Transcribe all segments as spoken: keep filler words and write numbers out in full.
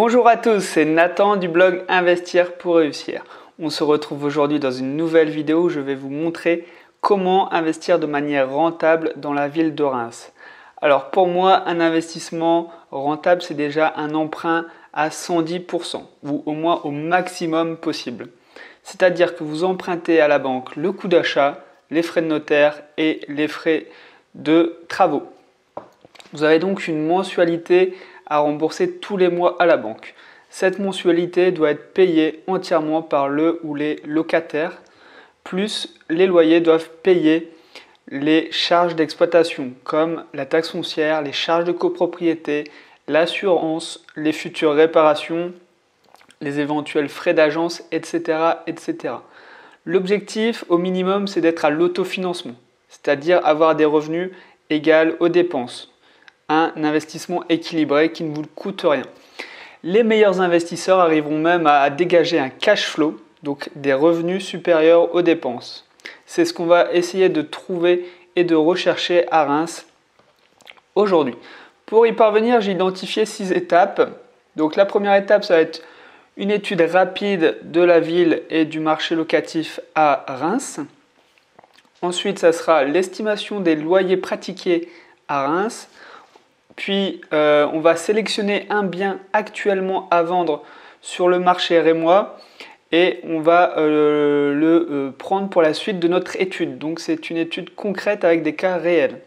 Bonjour à tous, c'est Nathan du blog Investir pour réussir. On se retrouve aujourd'hui dans une nouvelle vidéo où je vais vous montrer comment investir de manière rentable dans la ville de Reims. Alors pour moi, un investissement rentable, c'est déjà un emprunt à cent dix pour cent ou au moins au maximum possible. C'est-à-dire que vous empruntez à la banque le coût d'achat, les frais de notaire et les frais de travaux. Vous avez donc une mensualité à rembourser tous les mois à la banque. Cette mensualité doit être payée entièrement par le ou les locataires, plus les loyers doivent payer les charges d'exploitation comme la taxe foncière, les charges de copropriété, l'assurance, les futures réparations, les éventuels frais d'agence, et cetera, et cetera. L'objectif au minimum, c'est d'être à l'autofinancement, c'est-à-dire avoir des revenus égaux aux dépenses. Un investissement équilibré qui ne vous coûte rien. Les meilleurs investisseurs arriveront même à dégager un cash flow, donc des revenus supérieurs aux dépenses. C'est ce qu'on va essayer de trouver et de rechercher à Reims aujourd'hui. Pour y parvenir, j'ai identifié six étapes. Donc la première étape, ça va être une étude rapide de la ville et du marché locatif à Reims. Ensuite, ça sera l'estimation des loyers pratiqués à Reims. Puis, euh, on va sélectionner un bien actuellement à vendre sur le marché rémois et on va euh, le euh, prendre pour la suite de notre étude. Donc, c'est une étude concrète avec des cas réels.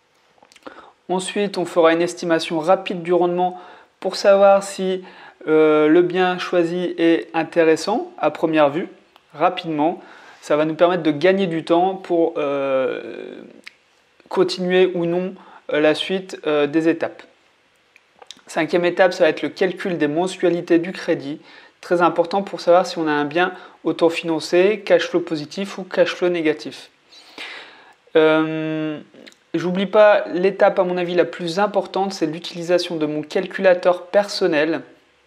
Ensuite, on fera une estimation rapide du rendement pour savoir si euh, le bien choisi est intéressant à première vue, rapidement. Ça va nous permettre de gagner du temps pour euh, continuer ou non la suite euh, des étapes. Cinquième étape, ça va être le calcul des mensualités du crédit. Très important pour savoir si on a un bien autofinancé, cash flow positif ou cash flow négatif. Euh, J'oublie pas l'étape à mon avis la plus importante, c'est l'utilisation de mon calculateur personnel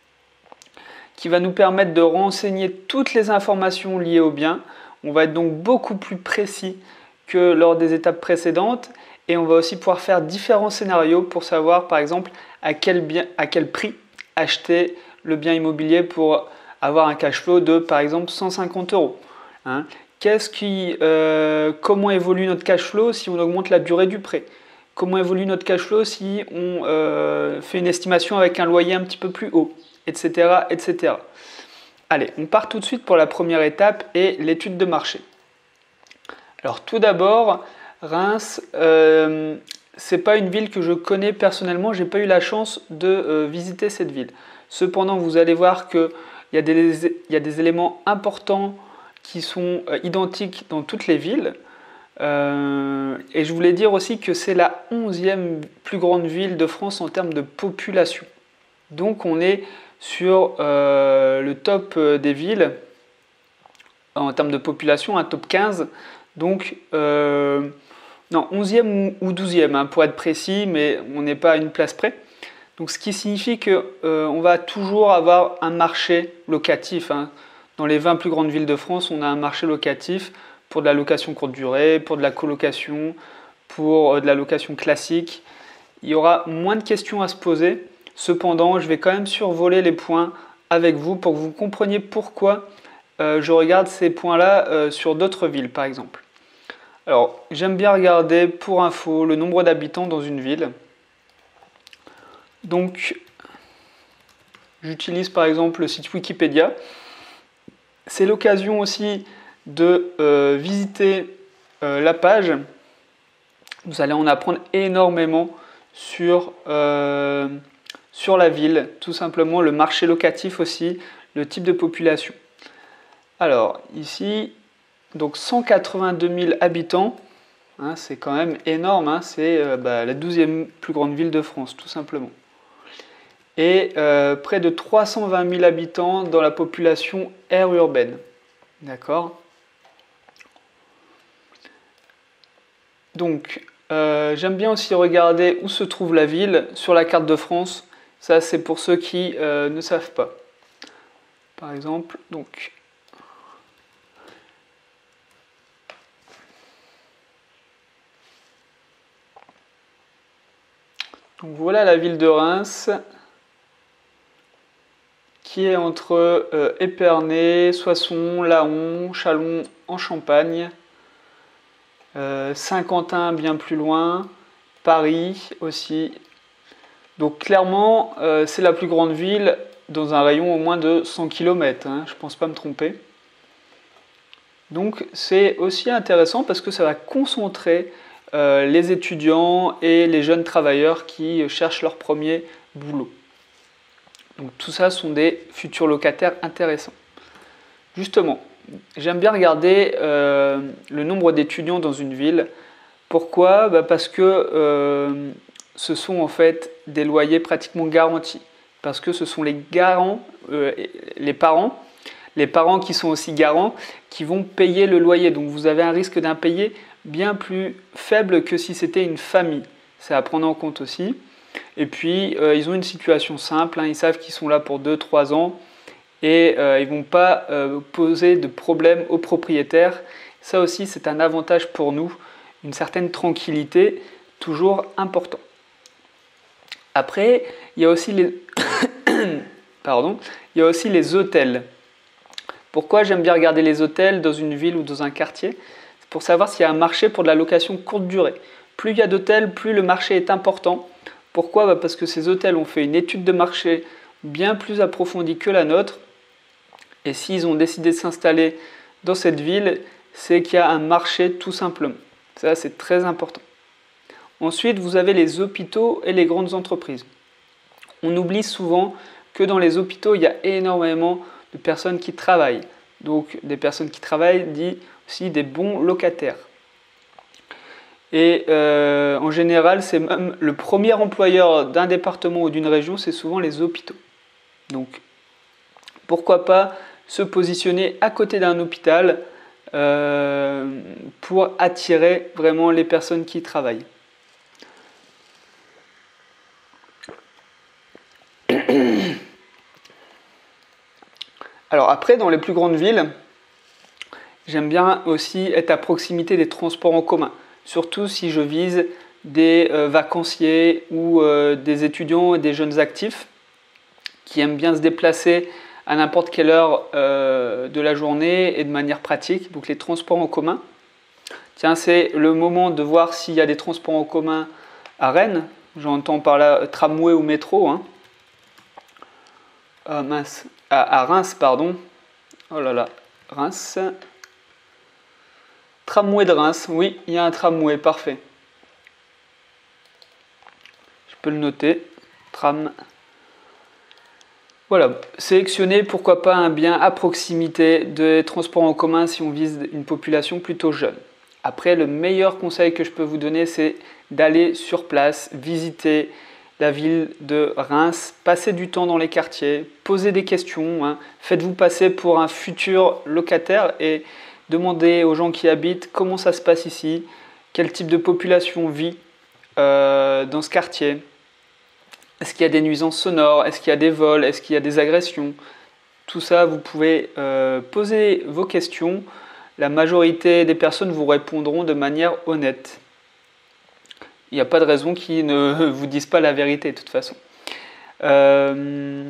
qui va nous permettre de renseigner toutes les informations liées au bien. On va être donc beaucoup plus précis que lors des étapes précédentes. Et on va aussi pouvoir faire différents scénarios pour savoir par exemple à quel, bien, à quel prix acheter le bien immobilier pour avoir un cash flow de par exemple cent cinquante euros. Hein. Qu'est-ce qui, euh, comment évolue notre cash flow si on augmente la durée du prêt? Comment évolue notre cash flow si on euh, fait une estimation avec un loyer un petit peu plus haut, et cetera, et cetera. Allez, on part tout de suite pour la première étape et l'étude de marché. Alors tout d'abord, Reims, euh, c'est pas une ville que je connais personnellement, j'ai pas eu la chance de euh, visiter cette ville. Cependant, vous allez voir qu'il y, y a des éléments importants qui sont euh, identiques dans toutes les villes. Euh, et je voulais dire aussi que c'est la onzième plus grande ville de France en termes de population. Donc on est sur euh, le top des villes en termes de population, un top quinze. Donc euh, non, onzième ou douzième hein, pour être précis, mais on n'est pas à une place près. Donc ce qui signifie qu'on euh, va toujours avoir un marché locatif. Hein. Dans les vingt plus grandes villes de France, on a un marché locatif pour de la location courte durée, pour de la colocation, pour euh, de la location classique. Il y aura moins de questions à se poser. Cependant, je vais quand même survoler les points avec vous pour que vous compreniez pourquoi euh, je regarde ces points-là euh, sur d'autres villes, par exemple. Alors, j'aime bien regarder pour info le nombre d'habitants dans une ville. Donc, j'utilise par exemple le site Wikipédia. C'est l'occasion aussi de euh, visiter euh, la page. Vous allez en apprendre énormément sur, euh, sur la ville, tout simplement le marché locatif aussi, le type de population. Alors, ici, donc cent quatre-vingt-deux mille habitants. Hein, c'est quand même énorme, hein, c'est euh, bah, la douzième plus grande ville de France, tout simplement. Et euh, près de trois cent vingt mille habitants dans la population aire urbaine. D'accord? Donc, euh, j'aime bien aussi regarder où se trouve la ville sur la carte de France. Ça, c'est pour ceux qui euh, ne savent pas. Par exemple, donc... Donc voilà la ville de Reims. qui est entre euh, Épernay, Soissons, Laon, Châlons en Champagne, euh, Saint-Quentin bien plus loin, Paris aussi. Donc clairement, euh, c'est la plus grande ville dans un rayon au moins de cent kilomètres, hein, je ne pense pas me tromper. Donc c'est aussi intéressant parce que ça va concentrer euh, les étudiants et les jeunes travailleurs qui cherchent leur premier boulot. Donc tout ça sont des futurs locataires intéressants. Justement, j'aime bien regarder euh, le nombre d'étudiants dans une ville. Pourquoi? Bah parce que euh, ce sont en fait des loyers pratiquement garantis. Parce que ce sont les garants, euh, les parents, les parents qui sont aussi garants, qui vont payer le loyer. Donc vous avez un risque d'impayé bien plus faible que si c'était une famille. C'est à prendre en compte aussi. Et puis, euh, ils ont une situation simple, hein, ils savent qu'ils sont là pour deux trois ans et euh, ils ne vont pas euh, poser de problème aux propriétaires. Ça aussi, c'est un avantage pour nous, une certaine tranquillité, toujours important. Après, il y a aussi les, Pardon, il y a aussi les hôtels. Pourquoi j'aime bien regarder les hôtels dans une ville ou dans un quartier? C'est pour savoir s'il y a un marché pour de la location courte durée. Plus il y a d'hôtels, plus le marché est important. Pourquoi? Bah parce que ces hôtels ont fait une étude de marché bien plus approfondie que la nôtre. Et s'ils ont décidé de s'installer dans cette ville, c'est qu'il y a un marché tout simplement. Ça, c'est très important. Ensuite, vous avez les hôpitaux et les grandes entreprises. On oublie souvent que dans les hôpitaux, il y a énormément de personnes qui travaillent. Donc, des personnes qui travaillent dit aussi des bons locataires. Et euh, en général, c'est même le premier employeur d'un département ou d'une région, c'est souvent les hôpitaux. Donc, pourquoi pas se positionner à côté d'un hôpital euh, pour attirer vraiment les personnes qui y travaillent. Alors après, dans les plus grandes villes, j'aime bien aussi être à proximité des transports en commun. Surtout si je vise des euh, vacanciers ou euh, des étudiants et des jeunes actifs qui aiment bien se déplacer à n'importe quelle heure euh, de la journée et de manière pratique. Donc les transports en commun. Tiens, c'est le moment de voir s'il y a des transports en commun à Rennes. J'entends par là tramway ou métro. Hein. Ah, mince. À, à Reims, pardon. Oh là là, Reims. Tramway de Reims, oui, il y a un tramway, parfait. Je peux le noter. Tram. Voilà, sélectionner pourquoi pas un bien à proximité des transports en commun si on vise une population plutôt jeune. Après, le meilleur conseil que je peux vous donner, c'est d'aller sur place, visiter la ville de Reims, passer du temps dans les quartiers, poser des questions, hein. Faites-vous passer pour un futur locataire et demandez aux gens qui habitent comment ça se passe ici, quel type de population vit euh, dans ce quartier. Est-ce qu'il y a des nuisances sonores? Est-ce qu'il y a des vols? Est-ce qu'il y a des agressions? Tout ça, vous pouvez euh, poser vos questions. La majorité des personnes vous répondront de manière honnête. Il n'y a pas de raison qu'ils ne vous disent pas la vérité de toute façon. Euh,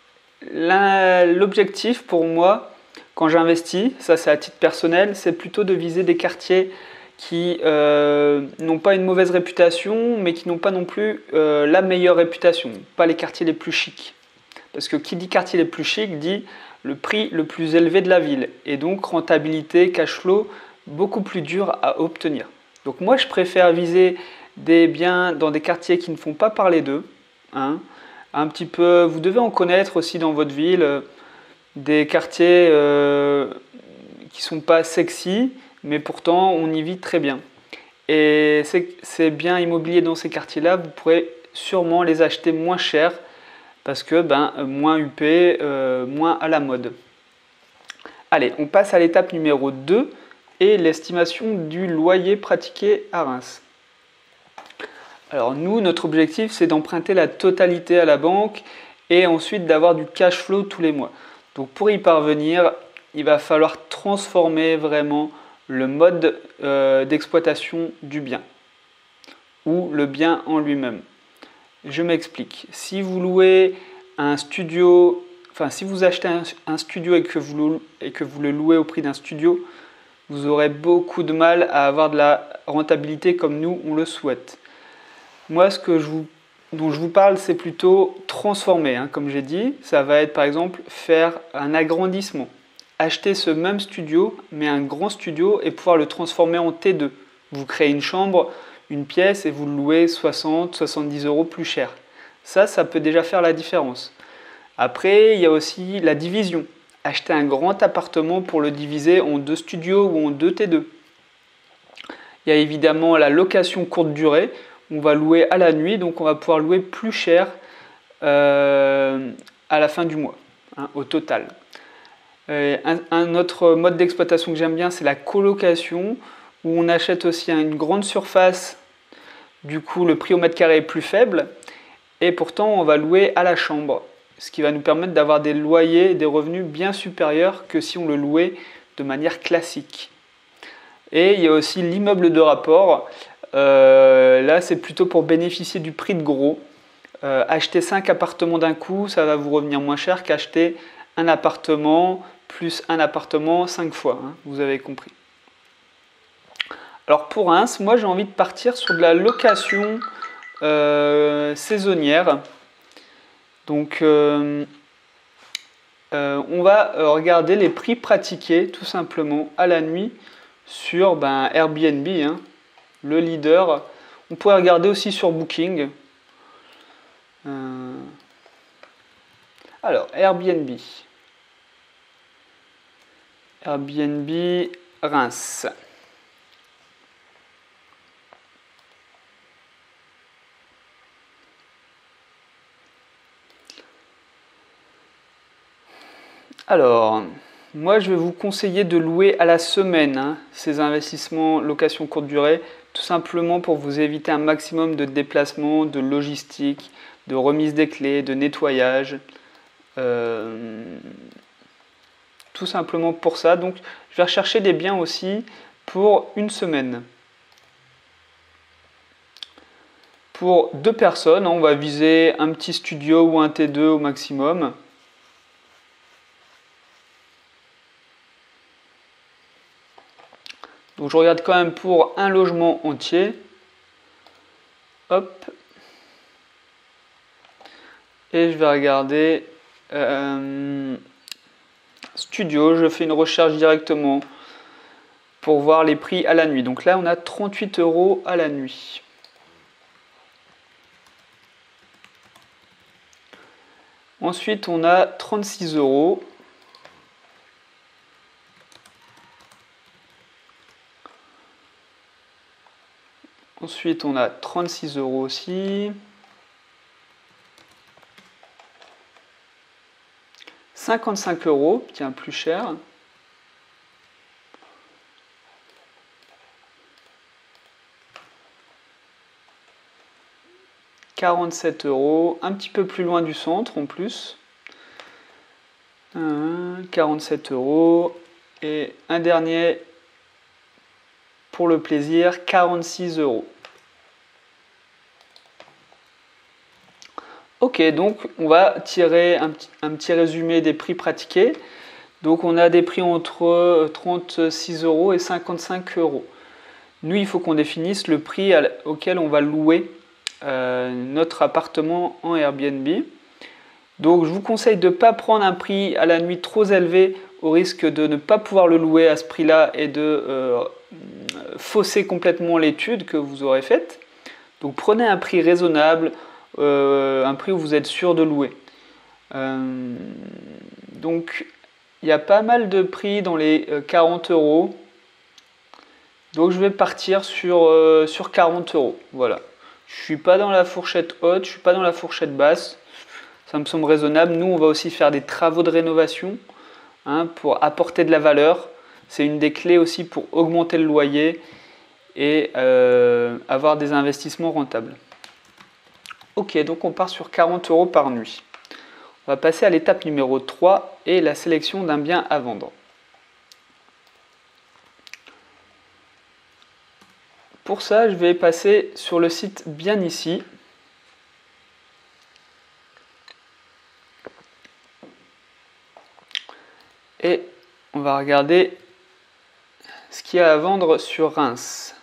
L'objectif pour moi, quand j'investis, ça c'est à titre personnel, c'est plutôt de viser des quartiers qui euh, n'ont pas une mauvaise réputation, mais qui n'ont pas non plus euh, la meilleure réputation, pas les quartiers les plus chics. Parce que qui dit quartier les plus chics dit le prix le plus élevé de la ville, et donc rentabilité, cash flow, beaucoup plus dur à obtenir. Donc moi je préfère viser des biens dans des quartiers qui ne font pas parler d'eux, hein, un petit peu, vous devez en connaître aussi dans votre ville, euh, des quartiers euh, qui ne sont pas sexy, mais pourtant on y vit très bien. Et ces biens immobiliers dans ces quartiers-là, vous pourrez sûrement les acheter moins cher parce que ben, moins huppés, euh, moins à la mode. Allez, on passe à l'étape numéro deux et l'estimation du loyer pratiqué à Reims. Alors nous, notre objectif, c'est d'emprunter la totalité à la banque et ensuite d'avoir du cash flow tous les mois. Donc pour y parvenir, il va falloir transformer vraiment le mode euh, d'exploitation du bien ou le bien en lui-même. Je m'explique. Si vous louez un studio enfin si vous achetez un, un studio et que, vous, et que vous le louez au prix d'un studio, vous aurez beaucoup de mal à avoir de la rentabilité comme nous on le souhaite. Moi, ce que je vous, dont je vous parle, c'est plutôt transformer, hein, comme j'ai dit. Ça va être par exemple faire un agrandissement. Acheter ce même studio, mais un grand studio, et pouvoir le transformer en T deux. Vous créez une chambre, une pièce, et vous le louez soixante à soixante-dix euros plus cher. Ça, ça peut déjà faire la différence. Après, il y a aussi la division. Acheter un grand appartement pour le diviser en deux studios ou en deux T deux. Il y a évidemment la location courte durée. On va louer à la nuit, donc on va pouvoir louer plus cher euh, à la fin du mois, hein, au total. Euh, un, un autre mode d'exploitation que j'aime bien, c'est la colocation, où on achète aussi une grande surface, du coup le prix au mètre carré est plus faible, et pourtant on va louer à la chambre, ce qui va nous permettre d'avoir des loyers, des revenus bien supérieurs que si on le louait de manière classique. Et il y a aussi l'immeuble de rapport. Euh, là, c'est plutôt pour bénéficier du prix de gros. Euh, acheter cinq appartements d'un coup, ça va vous revenir moins cher qu'acheter un appartement plus un appartement cinq fois. Hein, vous avez compris. Alors pour Reims, moi j'ai envie de partir sur de la location euh, saisonnière. Donc euh, euh, on va regarder les prix pratiqués tout simplement à la nuit sur ben, Airbnb, hein, le leader. On pourrait regarder aussi sur Booking. Euh... Alors, Airbnb. Airbnb Reims. Alors, moi je vais vous conseiller de louer à la semaine hein, ces investissements location courte durée, tout simplement pour vous éviter un maximum de déplacements, de logistique, de remise des clés, de nettoyage. Euh, tout simplement pour ça. Donc je vais rechercher des biens aussi pour une semaine. Pour deux personnes, on va viser un petit studio ou un T deux au maximum. Donc je regarde quand même pour un logement entier. Hop. Et je vais regarder euh, studio. Je fais une recherche directement pour voir les prix à la nuit. Donc là, on a trente-huit euros à la nuit. Ensuite, on a trente-six euros. Ensuite, on a trente-six euros aussi. cinquante-cinq euros, tiens, plus cher. quarante-sept euros, un petit peu plus loin du centre en plus. quarante-sept euros. Et un dernier pour le plaisir, quarante-six euros. Ok, donc on va tirer un petit, un petit résumé des prix pratiqués. Donc on a des prix entre trente-six euros et cinquante-cinq euros. Nous, il faut qu'on définisse le prix auquel on va louer euh, notre appartement en Airbnb. Donc je vous conseille de ne pas prendre un prix à la nuit trop élevé au risque de ne pas pouvoir le louer à ce prix-là et de euh, fausser complètement l'étude que vous aurez faite. Donc prenez un prix raisonnable, euh, un prix où vous êtes sûr de louer. Euh, donc il y a pas mal de prix dans les quarante euros. Donc je vais partir sur, euh, sur quarante euros. Voilà. Je ne suis pas dans la fourchette haute, je ne suis pas dans la fourchette basse. Ça me semble raisonnable. Nous, on va aussi faire des travaux de rénovation hein, pour apporter de la valeur. C'est une des clés aussi pour augmenter le loyer et euh, avoir des investissements rentables. Ok, donc on part sur quarante euros par nuit. On va passer à l'étape numéro trois et la sélection d'un bien à vendre. Pour ça, je vais passer sur le site Bien Ici. on va regarder ce qu'il y a à vendre sur Reims.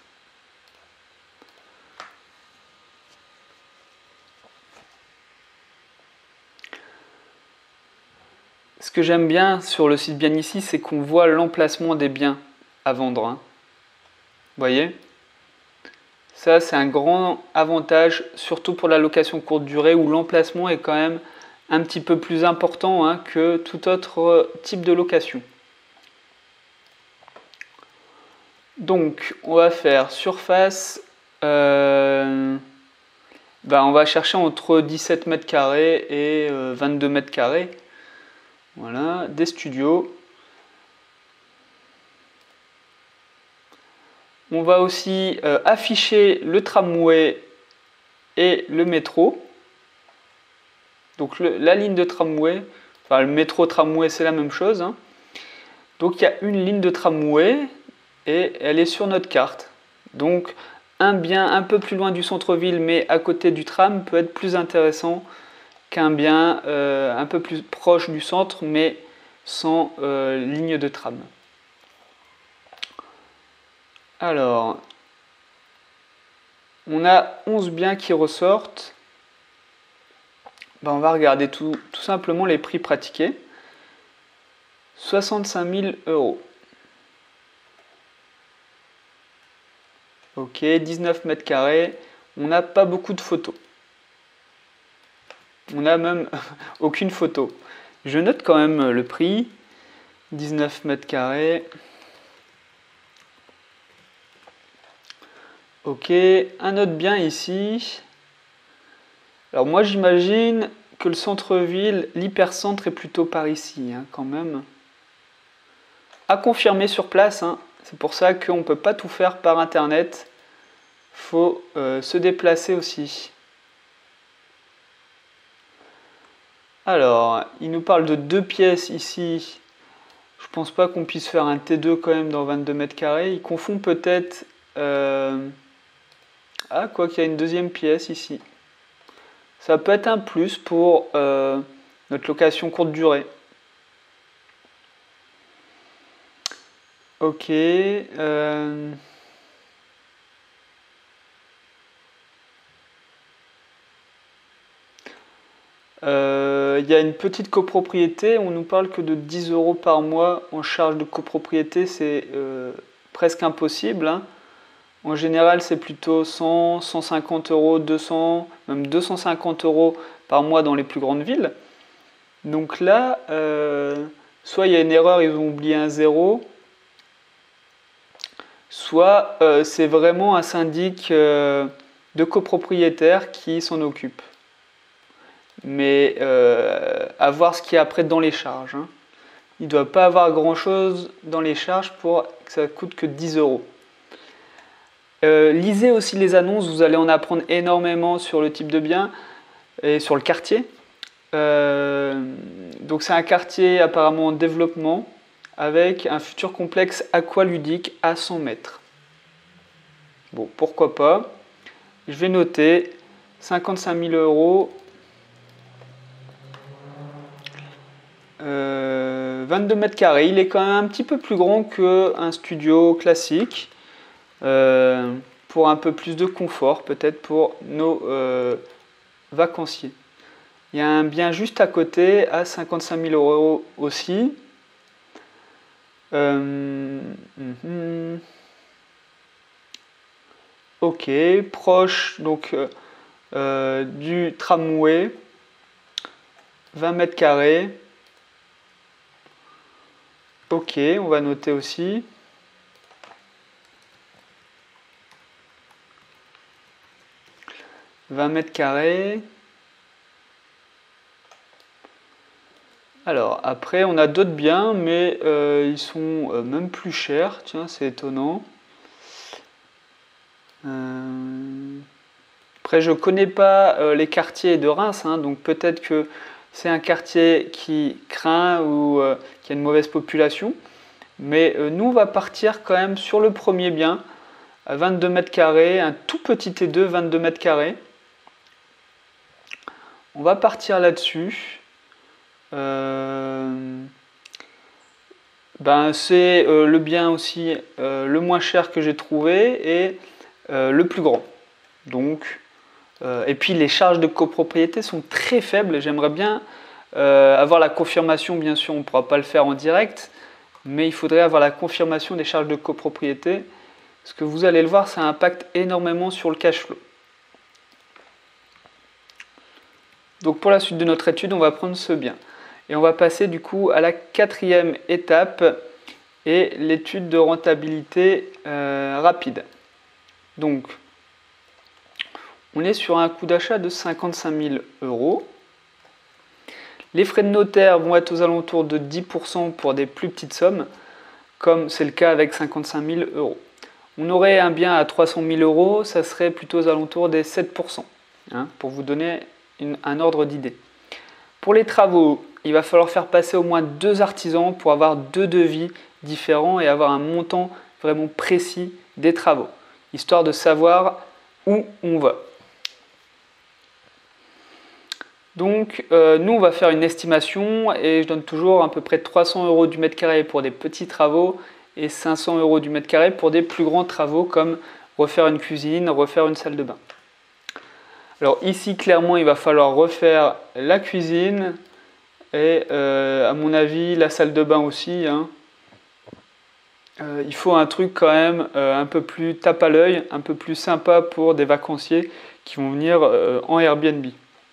Ce que j'aime bien sur le site Bien Ici, c'est qu'on voit l'emplacement des biens à vendre. Hein. Vous voyez? Ça, c'est un grand avantage, surtout pour la location courte durée, où l'emplacement est quand même un petit peu plus important hein, que tout autre type de location. Donc, on va faire surface, euh, ben, on va chercher entre dix-sept mètres carrés et euh, vingt-deux mètres carrés. Voilà, des studios. On va aussi euh, afficher le tramway et le métro. Donc le, la ligne de tramway, enfin le métro tramway c'est la même chose. Hein. Donc il y a une ligne de tramway et elle est sur notre carte. Donc un bien un peu plus loin du centre-ville mais à côté du tram peut être plus intéressant qu'un bien euh, un peu plus proche du centre mais sans euh, ligne de tram. Alors, on a onze biens qui ressortent. Ben, on va regarder tout, tout simplement les prix pratiqués. soixante-cinq mille euros. Ok, dix-neuf mètres carrés. On n'a pas beaucoup de photos. On n'a même aucune photo. Je note quand même le prix. dix-neuf mètres carrés. Ok, un autre bien ici. Alors moi j'imagine que le centre-ville, l'hypercentre est plutôt par ici, hein, quand même. À confirmer sur place, hein. C'est pour ça qu'on ne peut pas tout faire par internet. Il faut euh, se déplacer aussi. Alors, il nous parle de deux pièces ici. Je pense pas qu'on puisse faire un T deux quand même dans vingt-deux mètres carrés. Il confond peut-être... Euh... Ah, quoi qu'il y a une deuxième pièce ici. Ça peut être un plus pour euh, notre location courte durée. Ok. Euh... Euh, il y a une petite copropriété. On nous parle que de dix euros par mois en charge de copropriété. C'est euh, presque impossible. Hein. En général, c'est plutôt cent, cent cinquante euros, deux cents, même deux cent cinquante euros par mois dans les plus grandes villes. Donc là, euh, soit il y a une erreur, ils ont oublié un zéro, soit euh, c'est vraiment un syndic euh, de copropriétaires qui s'en occupe. Mais euh, à voir ce qu'il y a après dans les charges. Hein. Il ne doit pas avoir grand chose dans les charges pour que ça coûte que dix euros. Euh, lisez aussi les annonces, vous allez en apprendre énormément sur le type de bien et sur le quartier. Euh, donc c'est un quartier apparemment en développement avec un futur complexe aqualudique à cent mètres. Bon, pourquoi pas. Je vais noter cinquante-cinq mille euros, euh, vingt-deux mètres carrés. Il est quand même un petit peu plus grand qu'un studio classique. Euh, pour un peu plus de confort, peut-être pour nos euh, vacanciers. Il y a un bien juste à côté à cinquante-cinq mille euros aussi. Euh, mm, ok, proche donc euh, du tramway, vingt mètres carrés. Ok, on va noter aussi. vingt mètres carrés. Alors après on a d'autres biens mais euh, ils sont euh, même plus chers. Tiens, c'est étonnant. Euh... Après je connais pas euh, les quartiers de Reims, hein, donc peut-être que c'est un quartier qui craint ou euh, qui a une mauvaise population. Mais euh, nous on va partir quand même sur le premier bien à vingt-deux mètres carrés, un tout petit T deux, vingt-deux mètres carrés. On va partir là-dessus. Euh... ben, c'est euh, le bien aussi euh, le moins cher que j'ai trouvé et euh, le plus grand. Donc, euh, et puis les charges de copropriété sont très faibles. J'aimerais bien euh, avoir la confirmation, bien sûr, on ne pourra pas le faire en direct, mais il faudrait avoir la confirmation des charges de copropriété. Ce que vous allez le voir, ça impacte énormément sur le cash flow. Donc pour la suite de notre étude, on va prendre ce bien. Et on va passer du coup à la quatrième étape et l'étude de rentabilité euh, rapide. Donc, on est sur un coût d'achat de cinquante-cinq mille euros. Les frais de notaire vont être aux alentours de dix pour cent pour des plus petites sommes, comme c'est le cas avec cinquante-cinq mille euros. On aurait un bien à trois cent mille euros, ça serait plutôt aux alentours des sept pour cent, hein, pour vous donner une, un ordre d'idée. Pour les travaux, il va falloir faire passer au moins deux artisans pour avoir deux devis différents et avoir un montant vraiment précis des travaux, histoire de savoir où on va. Donc euh, nous on va faire une estimation et je donne toujours à peu près trois cents euros du mètre carré pour des petits travaux et cinq cents euros du mètre carré pour des plus grands travaux comme refaire une cuisine, refaire une salle de bain. Alors ici clairement il va falloir refaire la cuisine et euh, à mon avis la salle de bain aussi, hein. Euh, il faut un truc quand même euh, un peu plus tape à l'œil, un peu plus sympa pour des vacanciers qui vont venir euh, en Airbnb.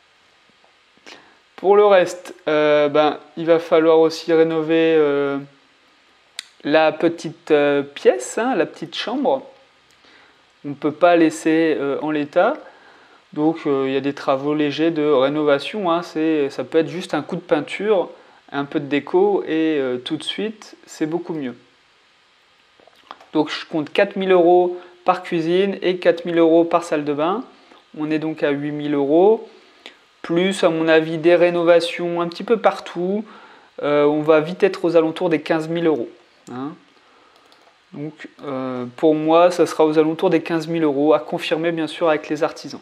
Pour le reste, euh, ben, il va falloir aussi rénover euh, la petite euh, pièce, hein, la petite chambre. On ne peut pas laisser euh, en l'état. Donc euh, il y a des travaux légers de rénovation. Hein, ça peut être juste un coup de peinture, un peu de déco et euh, tout de suite, c'est beaucoup mieux. Donc je compte quatre mille euros par cuisine et quatre mille euros par salle de bain. On est donc à huit mille euros. Plus, à mon avis, des rénovations un petit peu partout. Euh, on va vite être aux alentours des quinze mille euros. Hein. Donc, euh, pour moi, ça sera aux alentours des quinze mille euros, à confirmer bien sûr avec les artisans.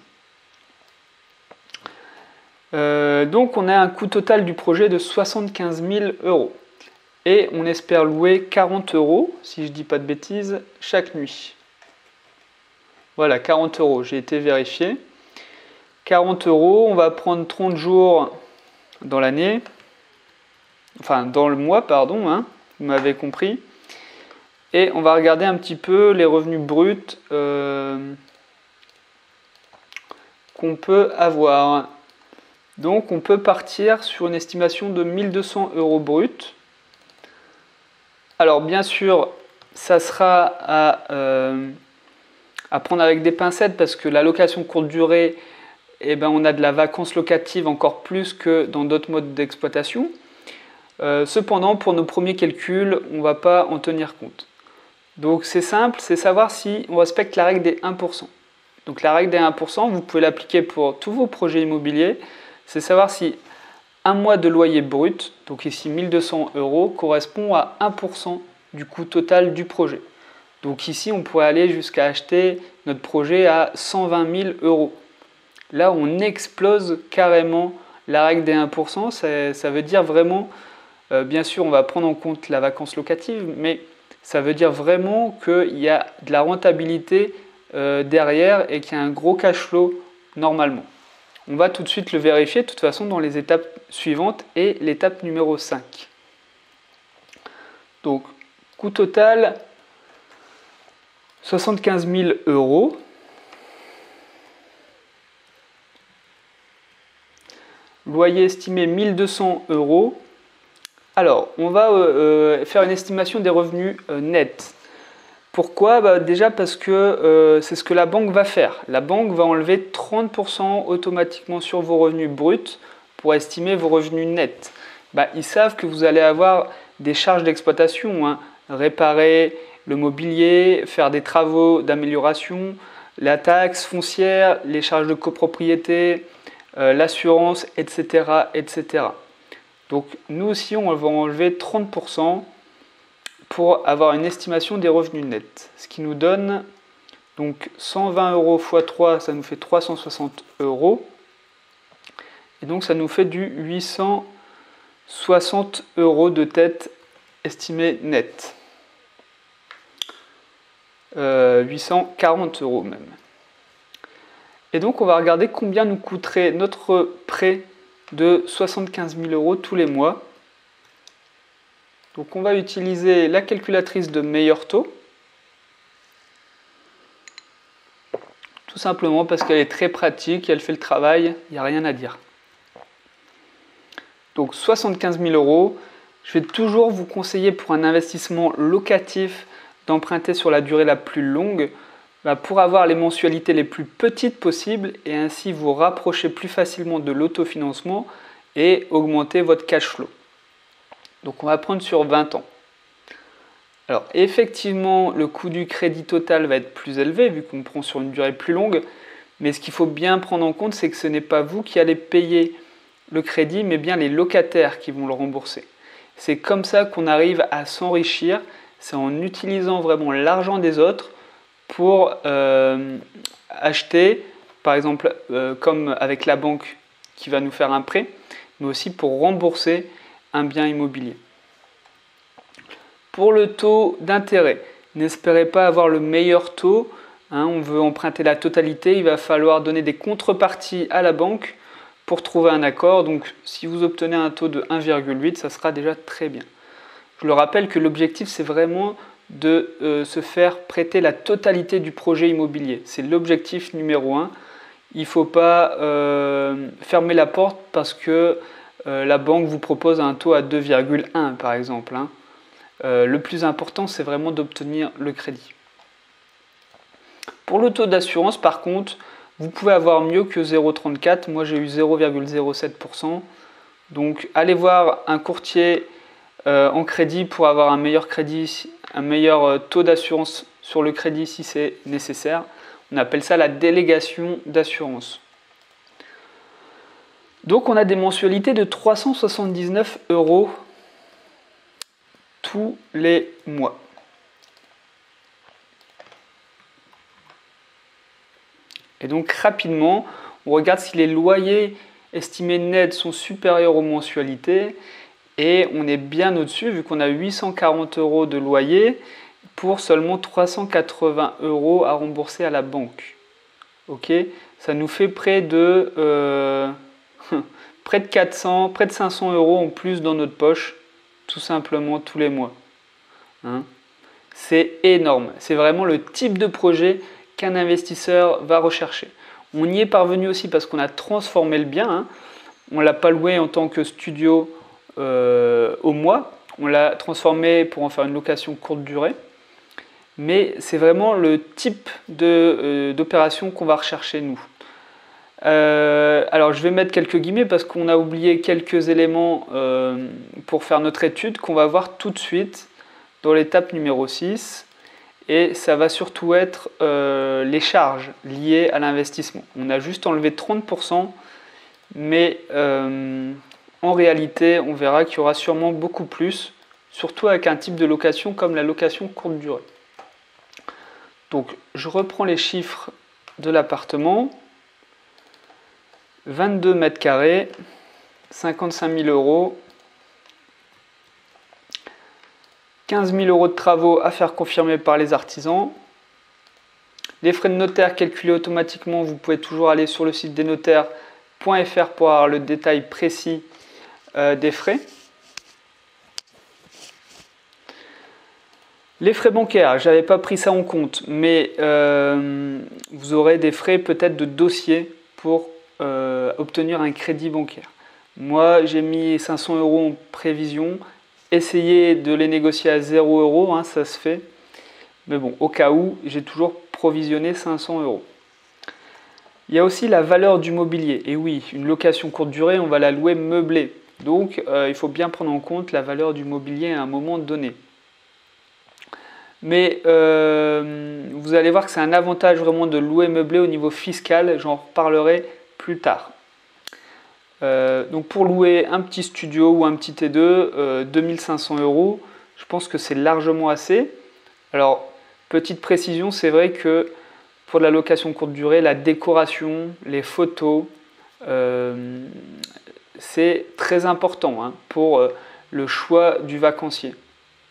Euh, donc, on a un coût total du projet de soixante-quinze mille euros. Et on espère louer quarante euros, si je ne dis pas de bêtises, chaque nuit. Voilà, quarante euros, j'ai été vérifié. quarante euros, on va prendre trente jours dans l'année, enfin dans le mois, pardon, hein, vous m'avez compris. Et on va regarder un petit peu les revenus bruts euh, qu'on peut avoir. Donc on peut partir sur une estimation de mille deux cents euros bruts. Alors bien sûr, ça sera à, euh, à prendre avec des pincettes parce que la location courte durée, eh ben, on a de la vacance locative encore plus que dans d'autres modes d'exploitation. Euh, cependant, pour nos premiers calculs, on ne va pas en tenir compte. Donc c'est simple, c'est savoir si on respecte la règle des un pour cent. Donc la règle des un pour cent, vous pouvez l'appliquer pour tous vos projets immobiliers. C'est savoir si un mois de loyer brut, donc ici mille deux cents euros, correspond à un pour cent du coût total du projet. Donc ici, on pourrait aller jusqu'à acheter notre projet à cent vingt mille euros. Là, on explose carrément la règle des un pour cent. Ça, ça veut dire vraiment, euh, bien sûr, on va prendre en compte la vacance locative, mais ça veut dire vraiment qu'il y a de la rentabilité euh, derrière et qu'il y a un gros cash flow normalement. On va tout de suite le vérifier, de toute façon, dans les étapes suivantes et l'étape numéro cinq. Donc, coût total, soixante-quinze mille euros. Loyer estimé mille deux cents euros. Alors, on va euh, faire une estimation des revenus euh, nets. Pourquoi? Bah, déjà parce que euh, c'est ce que la banque va faire. La banque va enlever trente pour cent automatiquement sur vos revenus bruts pour estimer vos revenus nets. Bah, ils savent que vous allez avoir des charges d'exploitation, hein. Réparer le mobilier, faire des travaux d'amélioration, la taxe foncière, les charges de copropriété, Euh, l'assurance, et cetera, et cetera. Donc nous aussi, on va enlever trente pour cent pour avoir une estimation des revenus nets. Ce qui nous donne donc cent vingt euros fois trois, ça nous fait trois cent soixante euros. Et donc ça nous fait du huit cent soixante euros de tête estimé net. Euh, huit cent quarante euros même. Et donc on va regarder combien nous coûterait notre prêt de soixante-quinze mille euros tous les mois. Donc on va utiliser la calculatrice de meilleur taux. Tout simplement parce qu'elle est très pratique, elle fait le travail, il n'y a rien à dire. Donc soixante-quinze mille euros, je vais toujours vous conseiller pour un investissement locatif d'emprunter sur la durée la plus longue bah pour avoir les mensualités les plus petites possibles et ainsi vous rapprocher plus facilement de l'autofinancement et augmenter votre cash flow. Donc on va prendre sur vingt ans. Alors effectivement, le coût du crédit total va être plus élevé vu qu'on prend sur une durée plus longue, mais ce qu'il faut bien prendre en compte, c'est que ce n'est pas vous qui allez payer le crédit, mais bien les locataires qui vont le rembourser. C'est comme ça qu'on arrive à s'enrichir, c'est en utilisant vraiment l'argent des autres pour euh, acheter, par exemple euh, comme avec la banque qui va nous faire un prêt, mais aussi pour rembourser un bien immobilier. Pour le taux d'intérêt, n'espérez pas avoir le meilleur taux, hein, on veut emprunter la totalité, il va falloir donner des contreparties à la banque pour trouver un accord, donc si vous obtenez un taux de un virgule huit, ça sera déjà très bien. Je le rappelle que l'objectif c'est vraiment de euh, se faire prêter la totalité du projet immobilier. C'est l'objectif numéro un. Il ne faut pas euh, fermer la porte parce que euh, la banque vous propose un taux à deux virgule un par exemple. Hein. Euh, le plus important, c'est vraiment d'obtenir le crédit. Pour le taux d'assurance, par contre, vous pouvez avoir mieux que zéro virgule trente-quatre. Moi, j'ai eu zéro virgule zéro sept pour cent. Donc, allez voir un courtier euh, en crédit pour avoir un meilleur crédit, un meilleur euh, taux d'assurance sur le crédit si c'est nécessaire. On appelle ça la délégation d'assurance. Donc, on a des mensualités de trois cent soixante-dix-neuf euros tous les mois. Et donc rapidement, on regarde si les loyers estimés nets sont supérieurs aux mensualités et on est bien au-dessus vu qu'on a huit cent quarante euros de loyer pour seulement trois cent quatre-vingts euros à rembourser à la banque. Ok, ça nous fait près de euh, près de quatre cents, près de cinq cents euros en plus dans notre poche, tout simplement tous les mois. Hein, c'est énorme. C'est vraiment le type de projet qu'un investisseur va rechercher. On y est parvenu aussi parce qu'on a transformé le bien. Hein. On ne l'a pas loué en tant que studio euh, au mois. On l'a transformé pour en faire une location courte durée. Mais c'est vraiment le type de, euh, d'opération qu'on va rechercher nous. Euh, alors je vais mettre quelques guillemets parce qu'on a oublié quelques éléments euh, pour faire notre étude qu'on va voir tout de suite dans l'étape numéro six. Et ça va surtout être euh, les charges liées à l'investissement. On a juste enlevé trente pour cent, mais euh, en réalité, on verra qu'il y aura sûrement beaucoup plus, surtout avec un type de location comme la location courte durée. Donc, je reprends les chiffres de l'appartement. vingt-deux mètres carrés, cinquante-cinq mille euros. quinze mille euros de travaux à faire confirmer par les artisans. Les frais de notaire calculés automatiquement, vous pouvez toujours aller sur le site des notaires point F R pour avoir le détail précis euh, des frais. Les frais bancaires, je n'avais pas pris ça en compte, mais euh, vous aurez des frais peut-être de dossier pour euh, obtenir un crédit bancaire. Moi, j'ai mis cinq cents euros en prévision. Essayez de les négocier à zéro euros, hein, ça se fait. Mais bon, au cas où, j'ai toujours provisionné cinq cents euros. Il y a aussi la valeur du mobilier. Et oui, une location courte durée, on va la louer meublée. Donc, euh, il faut bien prendre en compte la valeur du mobilier à un moment donné. Mais euh, vous allez voir que c'est un avantage vraiment de louer meublé au niveau fiscal. J'en reparlerai plus tard. Euh, donc pour louer un petit studio ou un petit T deux, euh, deux mille cinq cents euros, je pense que c'est largement assez. Alors, petite précision, c'est vrai que pour la location courte durée, la décoration, les photos, euh, c'est très important hein, pour euh, le choix du vacancier.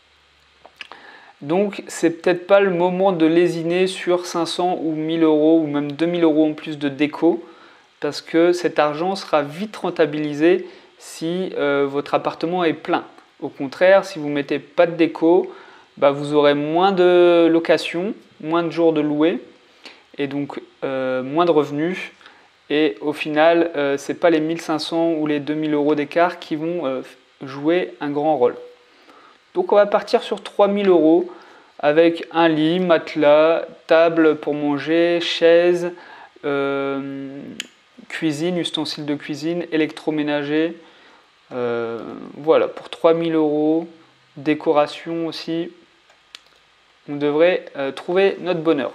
Donc c'est peut-être pas le moment de lésiner sur cinq cents ou mille euros ou même deux mille euros en plus de déco, parce que cet argent sera vite rentabilisé si euh, votre appartement est plein. Au contraire, si vous ne mettez pas de déco, bah, vous aurez moins de location, moins de jours de louer et donc euh, moins de revenus. Et au final, euh, ce n'est pas les mille cinq cents ou les deux mille euros d'écart qui vont euh, jouer un grand rôle. Donc on va partir sur trois mille euros avec un lit, matelas, table pour manger, chaise, euh, cuisine, ustensiles de cuisine, électroménager. Euh, voilà, pour trois mille euros, décoration aussi, on devrait euh, trouver notre bonheur.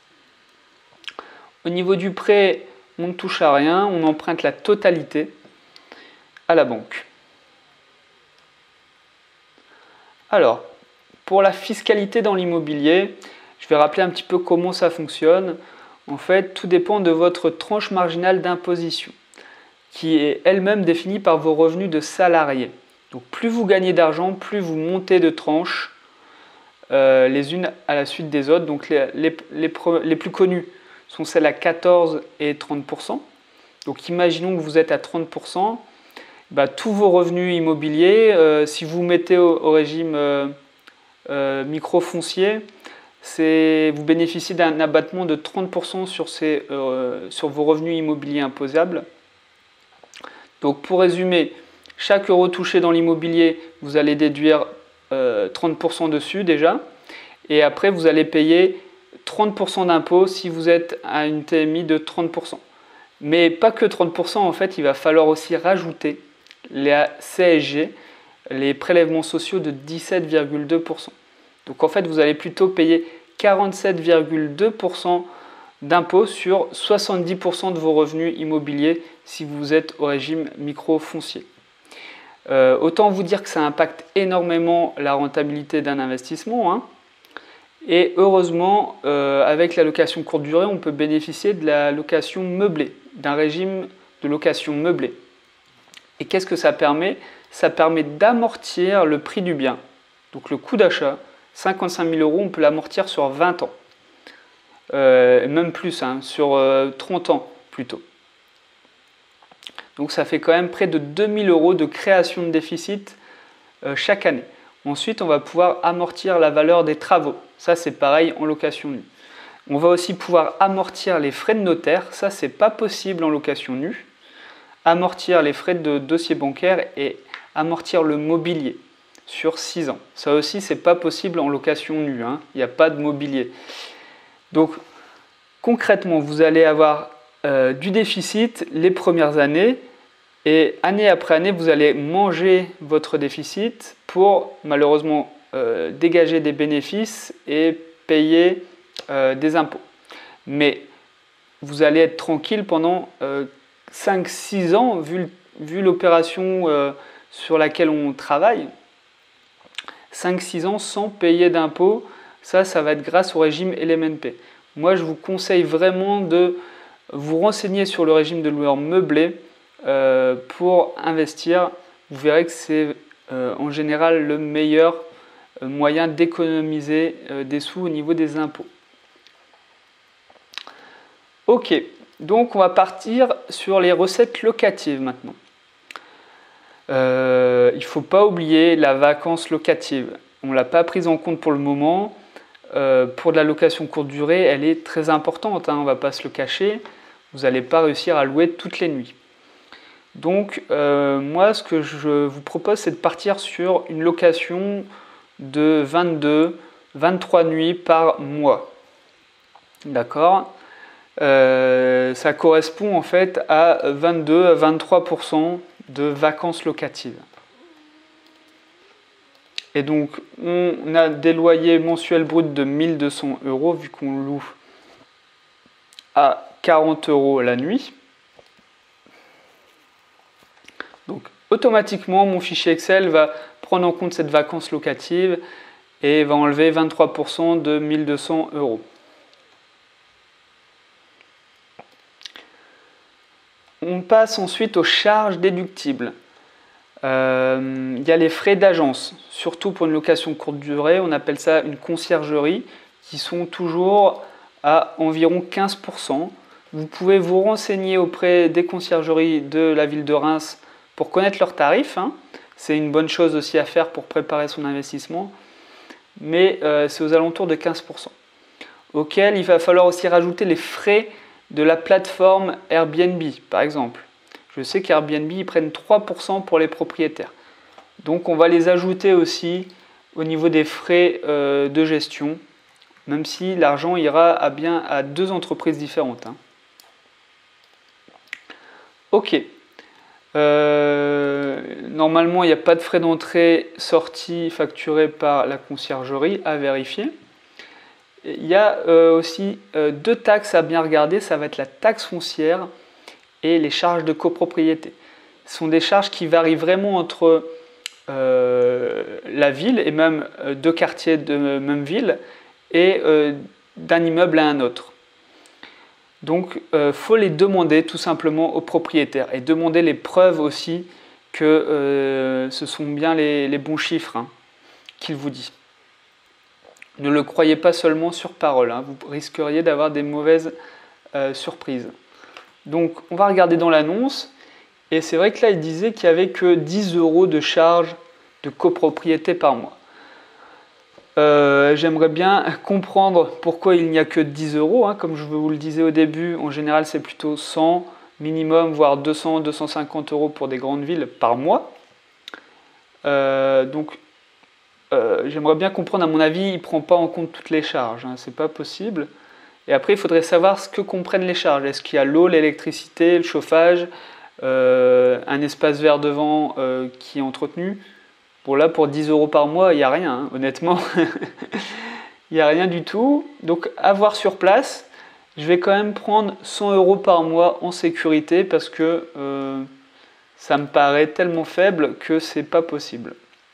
Au niveau du prêt, on ne touche à rien, on emprunte la totalité à la banque. Alors, pour la fiscalité dans l'immobilier, je vais rappeler un petit peu comment ça fonctionne. En fait, tout dépend de votre tranche marginale d'imposition, qui est elle-même définie par vos revenus de salarié. Donc plus vous gagnez d'argent, plus vous montez de tranches euh, les unes à la suite des autres. Donc les, les, les, les plus connues sont celles à quatorze et trente pour cent. Donc imaginons que vous êtes à trente pour cent. Bah, tous vos revenus immobiliers, euh, si vous mettez au, au régime euh, euh, micro-foncier, vous bénéficiez d'un abattement de trente pour cent sur, ces, euh, sur vos revenus immobiliers imposables. Donc pour résumer, chaque euro touché dans l'immobilier, vous allez déduire euh, trente pour cent dessus déjà. Et après, vous allez payer trente pour cent d'impôts si vous êtes à une T M I de trente pour cent. Mais pas que trente pour cent, en fait, il va falloir aussi rajouter les C S G, les prélèvements sociaux de dix-sept virgule deux pour cent. Donc en fait, vous allez plutôt payer quarante-sept virgule deux pour cent d'impôts sur soixante-dix pour cent de vos revenus immobiliers si vous êtes au régime micro-foncier. Euh, autant vous dire que ça impacte énormément la rentabilité d'un investissement. Hein. Et heureusement, euh, avec la location courte durée, on peut bénéficier de la location meublée, d'un régime de location meublée. Et qu'est-ce que ça permet? Ça permet d'amortir le prix du bien. Donc le coût d'achat, cinquante-cinq mille euros, on peut l'amortir sur vingt ans. Euh, même plus, hein, sur euh, trente ans plutôt. Donc ça fait quand même près de deux mille euros de création de déficit euh, chaque année. Ensuite, on va pouvoir amortir la valeur des travaux. Ça, c'est pareil en location nue. On va aussi pouvoir amortir les frais de notaire. Ça, c'est pas possible en location nue. Amortir les frais de dossier bancaire et amortir le mobilier sur six ans. Ça aussi, c'est pas possible en location nue. Hein. Il n'y a pas de mobilier. Donc, concrètement, vous allez avoir euh, du déficit les premières années. Et année après année, vous allez manger votre déficit pour malheureusement euh, dégager des bénéfices et payer euh, des impôts. Mais vous allez être tranquille pendant euh, cinq six ans, vu, vu l'opération euh, sur laquelle on travaille. cinq six ans sans payer d'impôts, ça, ça va être grâce au régime L M N P. Moi, je vous conseille vraiment de vous renseigner sur le régime de loueur meublé. Euh, pour investir, vous verrez que c'est euh, en général le meilleur euh, moyen d'économiser euh, des sous au niveau des impôts. Ok, donc on va partir sur les recettes locatives maintenant. Euh, il ne faut pas oublier la vacance locative. On ne l'a pas prise en compte pour le moment. Euh, pour de la location courte durée, elle est très importante, hein, on ne va pas se le cacher. Vous n'allez pas réussir à louer toutes les nuits. Donc euh, moi ce que je vous propose c'est de partir sur une location de vingt-deux vingt-trois nuits par mois. D'accord, euh, ça correspond en fait à vingt-deux à vingt-trois pour cent de vacances locatives. Et donc on a des loyers mensuels bruts de mille deux cents euros vu qu'on loue à quarante euros la nuit. Donc automatiquement, mon fichier Excel va prendre en compte cette vacance locative et va enlever vingt-trois pour cent de mille deux cents euros. On passe ensuite aux charges déductibles. Euh, il y a les frais d'agence, surtout pour une location courte durée, on appelle ça une conciergerie, qui sont toujours à environ quinze pour cent. Vous pouvez vous renseigner auprès des conciergeries de la ville de Reims pour connaître leurs tarifs, hein. C'est une bonne chose aussi à faire pour préparer son investissement, mais euh, c'est aux alentours de quinze pour cent. Auquel il va falloir aussi rajouter les frais de la plateforme Airbnb, par exemple. Je sais qu'Airbnb, ils prennent trois pour cent pour les propriétaires. Donc on va les ajouter aussi au niveau des frais euh, de gestion, même si l'argent ira à bien à deux entreprises différentes, hein. Ok. Euh, normalement, il n'y a pas de frais d'entrée-sortie facturés par la conciergerie, à vérifier. Il y a euh, aussi euh, deux taxes à bien regarder, ça va être la taxe foncière et les charges de copropriété. Ce sont des charges qui varient vraiment entre euh, la ville et même euh, deux quartiers de même ville et euh, d'un immeuble à un autre. Donc il euh, faut les demander tout simplement aux propriétaires et demander les preuves aussi que euh, ce sont bien les, les bons chiffres, hein, qu'il vous dit. Ne le croyez pas seulement sur parole, hein, vous risqueriez d'avoir des mauvaises euh, surprises. Donc on va regarder dans l'annonce, et c'est vrai que là il disait qu'il n'y avait que dix euros de charge de copropriété par mois. Euh, J'aimerais bien comprendre pourquoi il n'y a que dix euros, hein. Comme je vous le disais au début, en général c'est plutôt cent minimum, voire deux cents, deux cent cinquante euros pour des grandes villes par mois. Euh, donc euh, j'aimerais bien comprendre, à mon avis, il ne prend pas en compte toutes les charges, hein, c'est pas possible. Et après il faudrait savoir ce que comprennent les charges. Est-ce qu'il y a l'eau, l'électricité, le chauffage, euh, un espace vert devant euh, qui est entretenu? Bon là pour dix euros par mois, il n'y a rien, hein, honnêtement. Il n'y a rien du tout. Donc à voir sur place. Je vais quand même prendre cent euros par mois en sécurité parce que euh, ça me paraît tellement faible que c'est pas possible.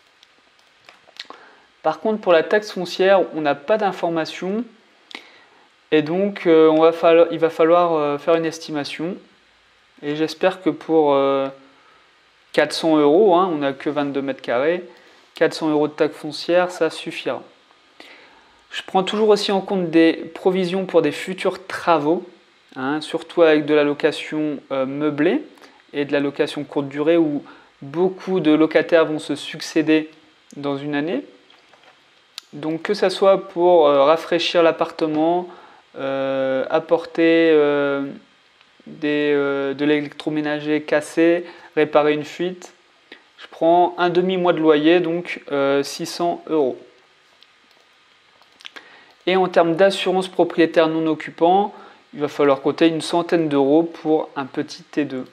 Par contre pour la taxe foncière, on n'a pas d'informations. Et donc euh, on va falloir, il va falloir euh, faire une estimation. Et j'espère que pour... Euh, quatre cents euros, hein, on n'a que vingt-deux mètres carrés, quatre cents euros de taxe foncière, ça suffira. Je prends toujours aussi en compte des provisions pour des futurs travaux, hein, surtout avec de la location euh, meublée et de la location courte durée où beaucoup de locataires vont se succéder dans une année. Donc que ce soit pour euh, rafraîchir l'appartement, euh, apporter euh, des, euh, de l'électroménager cassé, réparer une fuite, je prends un demi-mois de loyer, donc euh, six cents euros. Et en termes d'assurance propriétaire non occupant, il va falloir compter une centaine d'euros pour un petit T deux.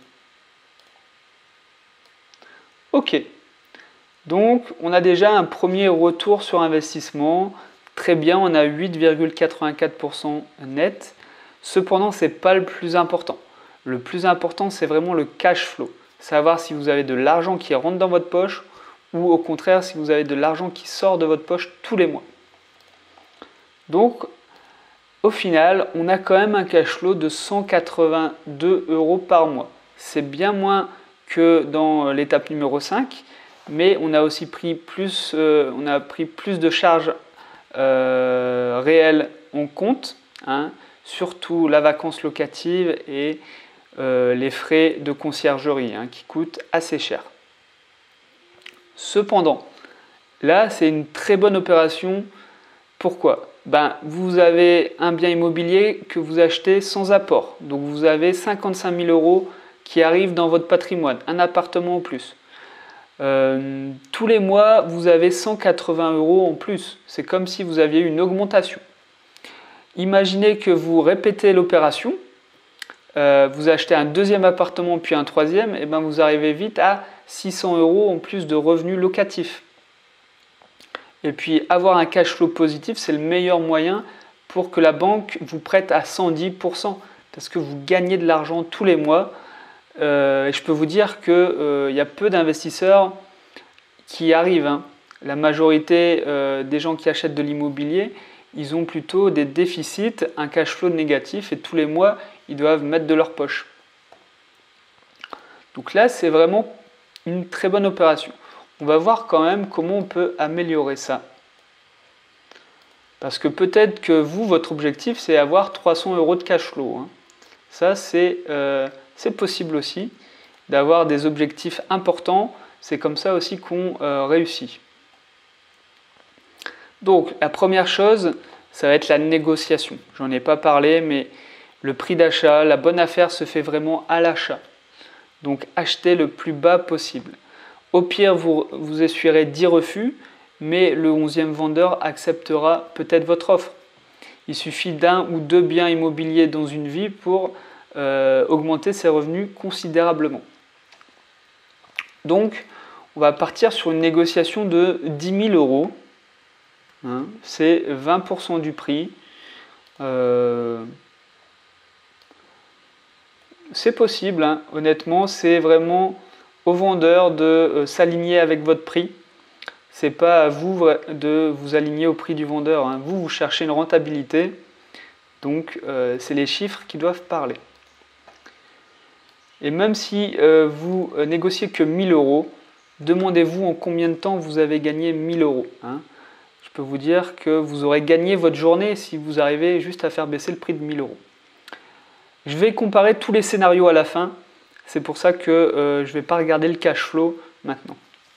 Ok, donc on a déjà un premier retour sur investissement. Très bien, on a huit virgule quatre-vingt-quatre pour cent net. Cependant, ce n'est pas le plus important. Le plus important, c'est vraiment le cash flow. Savoir si vous avez de l'argent qui rentre dans votre poche ou au contraire si vous avez de l'argent qui sort de votre poche tous les mois. Donc au final, on a quand même un cash flow de cent quatre-vingt-deux euros par mois. C'est bien moins que dans l'étape numéro cinq, mais on a aussi pris plus, euh, on a pris plus de charges euh, réelles en compte, hein, surtout la vacance locative et Euh, les frais de conciergerie, hein, qui coûtent assez cher. Cependant, là c'est une très bonne opération. Pourquoi? Ben, vous avez un bien immobilier que vous achetez sans apport. Donc vous avez cinquante-cinq mille euros qui arrivent dans votre patrimoine, un appartement en plus. Euh, tous les mois, vous avez cent quatre-vingts euros en plus. C'est comme si vous aviez une augmentation. Imaginez que vous répétez l'opération. Euh, vous achetez un deuxième appartement puis un troisième, et ben vous arrivez vite à six cents euros en plus de revenus locatifs. Et puis avoir un cash flow positif, c'est le meilleur moyen pour que la banque vous prête à cent dix pour cent parce que vous gagnez de l'argent tous les mois. Euh, et je peux vous dire qu'il euh, y a peu d'investisseurs qui y arrivent, hein. La majorité euh, des gens qui achètent de l'immobilier, ils ont plutôt des déficits, un cash flow négatif et tous les mois, ils doivent mettre de leur poche. Donc là, c'est vraiment une très bonne opération. On va voir quand même comment on peut améliorer ça. Parce que peut-être que vous, votre objectif, c'est avoir trois cents euros de cash flow. Hein. Ça, c'est euh, possible aussi, d'avoir des objectifs importants. C'est comme ça aussi qu'on euh, réussit. Donc, la première chose, ça va être la négociation. J'en ai pas parlé, mais le prix d'achat, la bonne affaire se fait vraiment à l'achat. Donc, achetez le plus bas possible. Au pire, vous, vous essuierez dix refus, mais le onzième vendeur acceptera peut-être votre offre. Il suffit d'un ou deux biens immobiliers dans une vie pour euh, augmenter ses revenus considérablement. Donc, on va partir sur une négociation de dix mille euros. Hein, c'est vingt pour cent du prix. Euh, c'est possible, hein, honnêtement, c'est vraiment au vendeur de euh, s'aligner avec votre prix. C'est pas à vous de vous aligner au prix du vendeur. Hein. Vous, vous cherchez une rentabilité. Donc, euh, c'est les chiffres qui doivent parler. Et même si euh, vous négociez que mille euros, demandez-vous en combien de temps vous avez gagné mille euros. Hein. Je peux vous dire que vous aurez gagné votre journée si vous arrivez juste à faire baisser le prix de mille euros. Je vais comparer tous les scénarios à la fin. C'est pour ça que euh, je ne vais pas regarder le cash flow maintenant.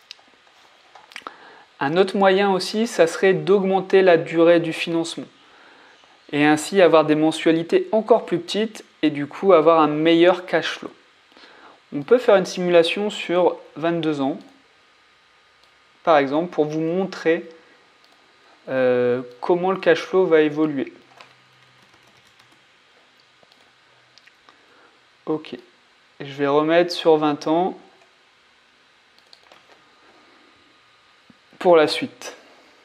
Un autre moyen aussi, ça serait d'augmenter la durée du financement et ainsi avoir des mensualités encore plus petites et du coup avoir un meilleur cash flow. On peut faire une simulation sur vingt-deux ans, par exemple, pour vous montrer euh, comment le cash flow va évoluer. Ok, je vais remettre sur vingt ans. Pour la suite.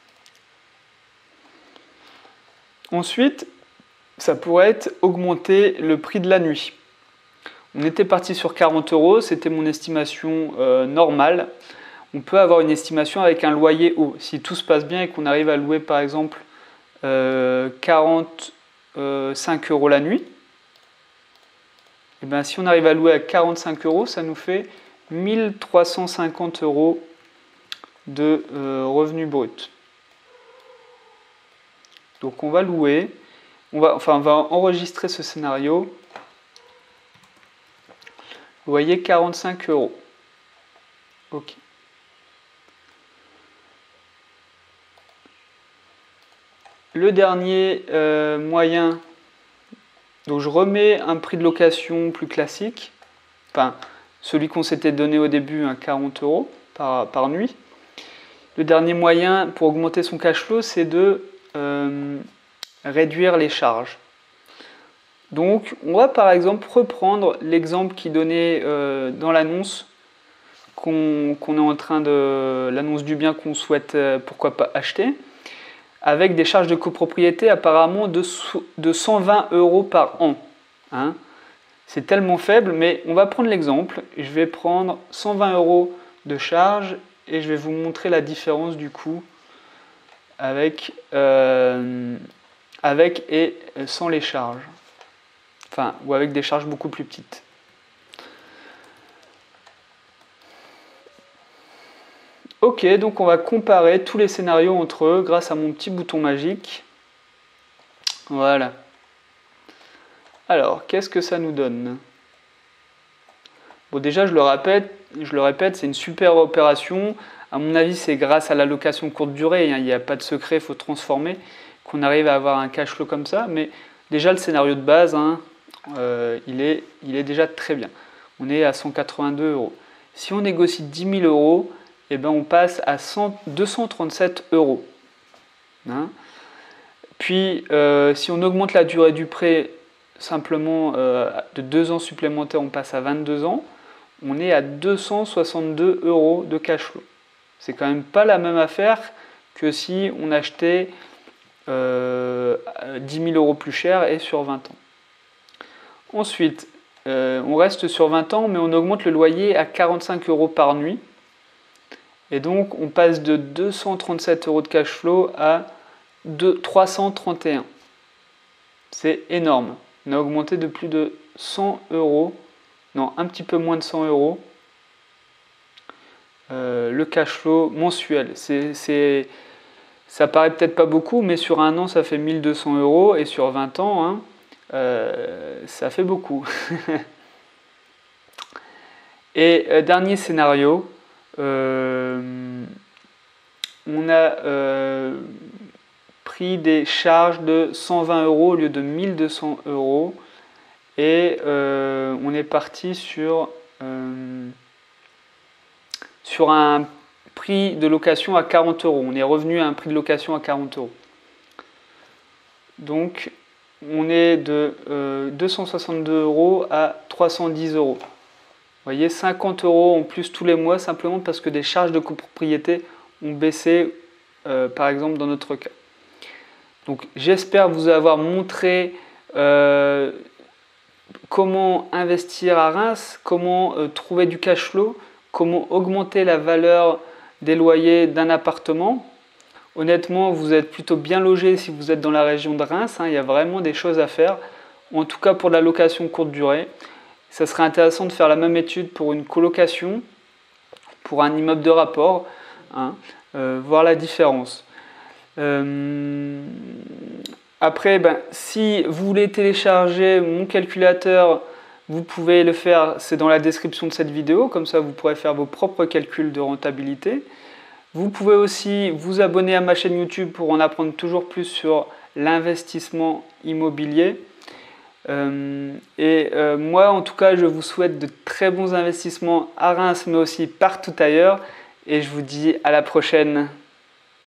Ensuite, ça pourrait être augmenter le prix de la nuit. On était parti sur quarante euros, c'était mon estimation euh, normale. On peut avoir une estimation avec un loyer haut. Si tout se passe bien et qu'on arrive à louer par exemple euh, quarante-cinq euros la nuit, et bien si on arrive à louer à quarante-cinq euros, ça nous fait mille trois cent cinquante euros de euh, revenus bruts. Donc on va louer, on va, enfin on va enregistrer ce scénario. Vous voyez quarante-cinq euros. Ok. Le dernier euh, moyen, donc je remets un prix de location plus classique, enfin celui qu'on s'était donné au début, hein, quarante euros par, par nuit. Le dernier moyen pour augmenter son cash flow, c'est de euh, réduire les charges. Donc, on va par exemple reprendre l'exemple qui donnait euh, dans l'annonce qu'on qu'on est en train de l'annonce du bien qu'on souhaite euh, pourquoi pas acheter, avec des charges de copropriété apparemment de, de cent vingt euros par an. Hein. C'est tellement faible, mais on va prendre l'exemple. Je vais prendre cent vingt euros de charges et je vais vous montrer la différence du coup avec, euh, avec et sans les charges. Enfin, ou avec des charges beaucoup plus petites. Ok, donc on va comparer tous les scénarios entre eux grâce à mon petit bouton magique. Voilà. Alors, qu'est-ce que ça nous donne? Bon, déjà, je le répète, je le répète, c'est une super opération. À mon avis, c'est grâce à la location courte durée. Il n'y a pas de secret, il faut transformer, qu'on arrive à avoir un cash flow comme ça. Mais déjà, le scénario de base, hein, euh, il, est, il est déjà très bien. On est à cent quatre-vingt-deux euros. Si on négocie dix mille euros, eh ben, on passe à deux cent trente-sept euros. Hein. Puis, euh, si on augmente la durée du prêt simplement euh, de deux ans supplémentaires, on passe à vingt-deux ans. On est à deux cent soixante-deux euros de cash flow. C'est quand même pas la même affaire que si on achetait euh, dix mille euros plus cher et sur vingt ans. Ensuite, euh, on reste sur vingt ans, mais on augmente le loyer à quarante-cinq euros par nuit. Et donc, on passe de deux cent trente-sept euros de cash flow à trois cent trente et un. C'est énorme. On a augmenté de plus de cent euros. Non, un petit peu moins de cent euros. euh, le cash flow mensuel. C'est, c'est, ça paraît peut-être pas beaucoup, mais sur un an, ça fait mille deux cents euros et sur vingt ans, hein, euh, ça fait beaucoup. Et euh, dernier scénario, euh, on a euh, pris des charges de cent vingt euros au lieu de mille deux cents euros et euh, on est parti sur, euh, sur un prix de location à quarante euros. On est revenu à un prix de location à quarante euros. Donc on est de euh, deux cent soixante-deux euros à trois cent dix euros. Vous voyez, cinquante euros en plus tous les mois simplement parce que des charges de copropriété ont baissé, euh, par exemple dans notre cas. Donc j'espère vous avoir montré euh, comment investir à Reims, comment euh, trouver du cash flow, comment augmenter la valeur des loyers d'un appartement. Honnêtement, vous êtes plutôt bien logé si vous êtes dans la région de Reims, hein, il y a vraiment des choses à faire, en tout cas pour la location courte durée. Ça serait intéressant de faire la même étude pour une colocation, pour un immeuble de rapport, hein, euh, voir la différence. Euh, après, ben, si vous voulez télécharger mon calculateur, vous pouvez le faire, c'est dans la description de cette vidéo, comme ça vous pourrez faire vos propres calculs de rentabilité. Vous pouvez aussi vous abonner à ma chaîne YouTube pour en apprendre toujours plus sur l'investissement immobilier. Euh, et euh, moi en tout cas je vous souhaite de très bons investissements à Reims mais aussi partout ailleurs et je vous dis à la prochaine.